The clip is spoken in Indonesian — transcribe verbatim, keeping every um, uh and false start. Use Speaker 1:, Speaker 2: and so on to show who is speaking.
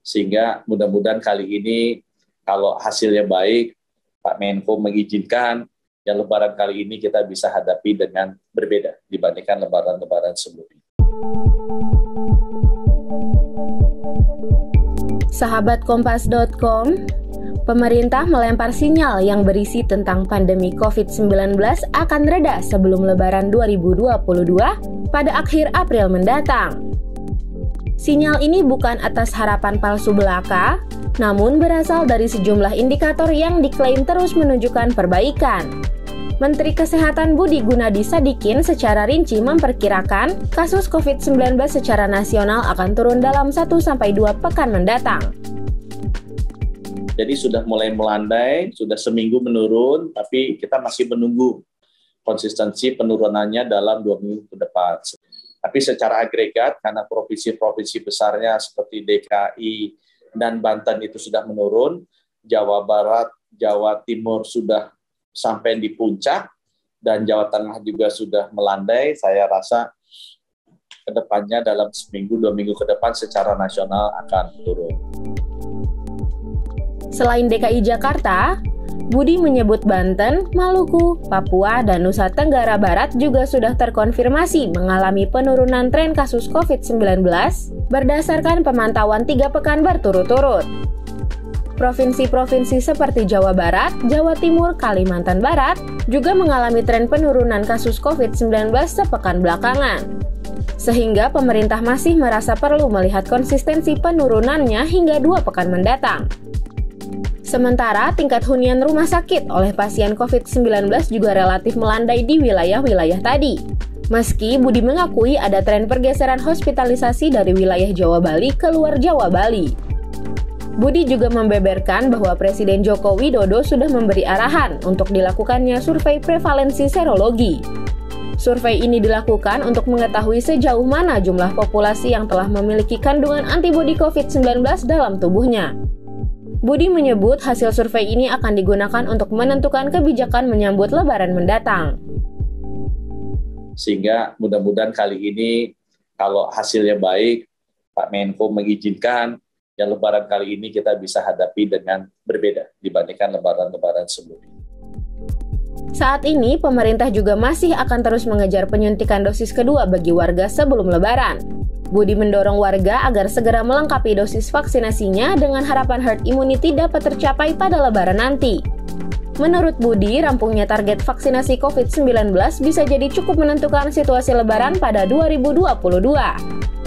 Speaker 1: Sehingga mudah-mudahan kali ini kalau hasilnya baik, Pak Menko mengizinkan, ya lebaran kali ini kita bisa hadapi dengan berbeda dibandingkan lebaran-lebaran sebelumnya.
Speaker 2: Sahabat Kompas dot com, pemerintah melempar sinyal yang berisi tentang pandemi covid sembilan belas akan reda sebelum Lebaran dua ribu dua puluh dua pada akhir April mendatang. Sinyal ini bukan atas harapan palsu belaka, namun berasal dari sejumlah indikator yang diklaim terus menunjukkan perbaikan. Menteri Kesehatan Budi Gunadi Sadikin secara rinci memperkirakan kasus covid sembilan belas secara nasional akan turun dalam satu sampai dua pekan mendatang.
Speaker 1: Jadi sudah mulai melandai, sudah seminggu menurun, tapi kita masih menunggu konsistensi penurunannya dalam dua minggu ke depan. Tapi secara agregat, karena provinsi-provinsi besarnya seperti D K I dan Banten itu sudah menurun, Jawa Barat, Jawa Timur sudah sampai di puncak, dan Jawa Tengah juga sudah melandai. Saya rasa ke depannya dalam seminggu, dua minggu ke depan secara nasional akan turun.
Speaker 2: Selain D K I Jakarta, Budi menyebut Banten, Maluku, Papua, dan Nusa Tenggara Barat juga sudah terkonfirmasi mengalami penurunan tren kasus covid sembilan belas berdasarkan pemantauan tiga pekan berturut-turut. Provinsi-provinsi seperti Jawa Barat, Jawa Timur, Kalimantan Barat juga mengalami tren penurunan kasus covid sembilan belas sepekan belakangan. Sehingga pemerintah masih merasa perlu melihat konsistensi penurunannya hingga dua pekan mendatang. Sementara tingkat hunian rumah sakit oleh pasien covid sembilan belas juga relatif melandai di wilayah-wilayah tadi. Meski Budi mengakui ada tren pergeseran hospitalisasi dari wilayah Jawa Bali ke luar Jawa Bali. Budi juga membeberkan bahwa Presiden Joko Widodo sudah memberi arahan untuk dilakukannya survei prevalensi serologi. Survei ini dilakukan untuk mengetahui sejauh mana jumlah populasi yang telah memiliki kandungan antibodi covid sembilan belas dalam tubuhnya. Budi menyebut hasil survei ini akan digunakan untuk menentukan kebijakan menyambut Lebaran mendatang.
Speaker 1: Sehingga mudah-mudahan kali ini kalau hasilnya baik, Pak Menko mengizinkan, ya lebaran kali ini kita bisa hadapi dengan berbeda dibandingkan lebaran-lebaran sebelumnya.
Speaker 2: Saat ini, pemerintah juga masih akan terus mengejar penyuntikan dosis kedua bagi warga sebelum lebaran. Budi mendorong warga agar segera melengkapi dosis vaksinasinya dengan harapan herd immunity dapat tercapai pada lebaran nanti. Menurut Budi, rampungnya target vaksinasi covid sembilan belas bisa jadi cukup menentukan situasi lebaran pada dua ribu dua puluh dua.